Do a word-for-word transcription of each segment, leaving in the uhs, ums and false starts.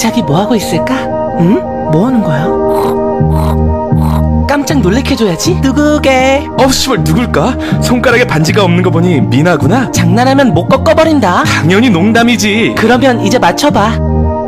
자기 뭐하고 있을까? 응? 뭐하는 거야? 깜짝 놀래켜줘야지. 누구게? 어 씨발 누굴까? 손가락에 반지가 없는 거 보니 미나구나? 장난하면 못 꺾어버린다. 당연히 농담이지. 그러면 이제 맞춰봐.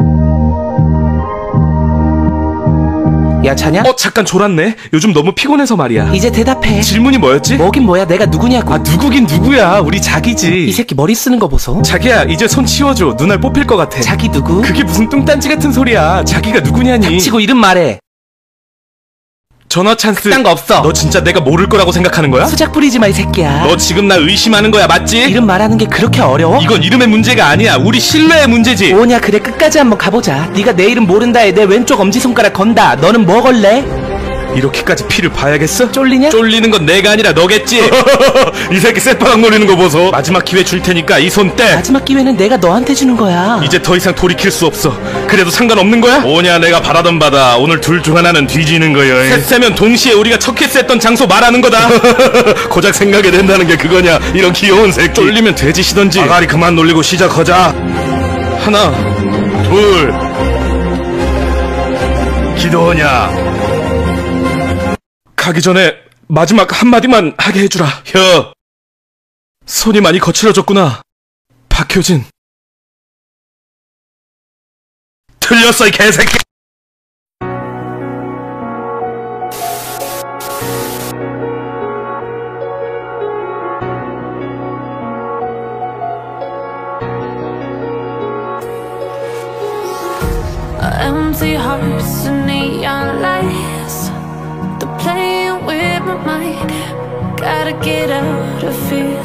야 자냐? 어 잠깐 졸았네. 요즘 너무 피곤해서 말이야. 이제 대답해. 질문이 뭐였지? 뭐긴 뭐야, 내가 누구냐고. 아 누구긴 누구야. 우리 자기지. 이 새끼 머리 쓰는 거 보소. 자기야 이제 손 치워줘. 눈알 뽑힐 것 같아. 자기 누구? 그게 무슨 뚱딴지 같은 소리야. 자기가 누구냐니. 닥치고 이름 말해. 전화 찬스. 그딴 거 없어. 너 진짜 내가 모를 거라고 생각하는 거야? 수작 부리지 마 이 새끼야. 너 지금 나 의심하는 거야 맞지? 이름 말하는 게 그렇게 어려워? 이건 이름의 문제가 아니야. 우리 신뢰의 문제지. 뭐냐, 그래 끝까지 한번 가보자. 네가 내 이름 모른다에 내 왼쪽 엄지손가락 건다. 너는 뭐 걸래? 이렇게까지 피를 봐야겠어? 쫄리냐? 쫄리는 건 내가 아니라 너겠지. 이 새끼 쌔바닥 노리는 거 보소. 마지막 기회 줄 테니까 이 손 떼. 마지막 기회는 내가 너한테 주는 거야. 이제 더 이상 돌이킬 수 없어. 그래도 상관없는 거야? 뭐냐 내가 바라던 바다. 오늘 둘 중 하나는 뒤지는 거야. 셋 세면 동시에 우리가 첫 키스했던 장소 말하는 거다. 고작 생각이 된다는 게 그거냐. 이런 귀여운 새끼. 쫄리면 돼지시던지. 아가리 그만 놀리고 시작하자. 하나 둘 기도하냐. 가기 전에 마지막 한마디만 하게 해주라. 혀. 손이 많이 거칠어졌구나. 박효진. 틀렸어 이 개새끼. Empty hearts and neon lights, they're playing with my mind. Gotta get out of here.